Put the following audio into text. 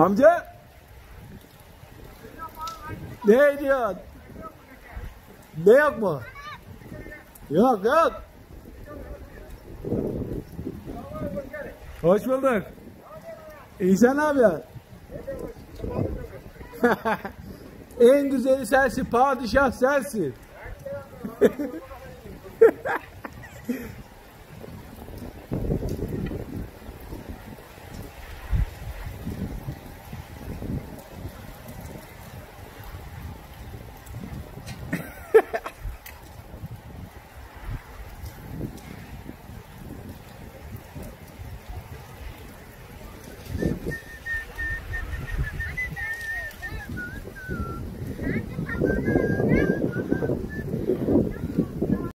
Amca. Ne diyorsun? Ne yok mu? Yok yok. Hoş bulduk. İyi sen ne yapıyorsun? En güzeli sensin, padişah sensin.